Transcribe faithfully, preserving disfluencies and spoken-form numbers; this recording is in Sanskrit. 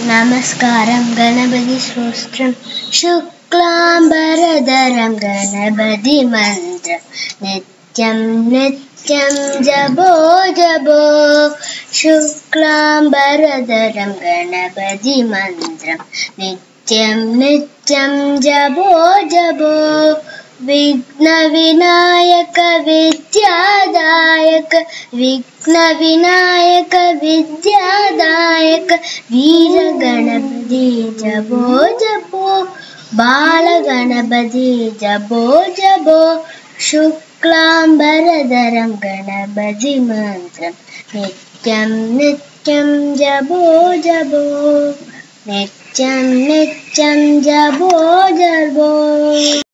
Namaskaram Ganapathy Stotram Sukhlam Baradharam Ganapathy Mantra Nityam Nityam Jabo Jabo Sukhlam Baradharam Ganapathy Mantra Nityam Nityam Jabo Jabo Vigna Vinayaka Vidyadayaka Vigna Vinayaka Vidyadayaka Veera Ganapathy Jabo Jabo Bala Ganapathy Jabo Jabo Sukhlam Baradharam Ganapathy Mantram Nityam Nityam Jabo Jabo Nityam Nityam Jabo Jabo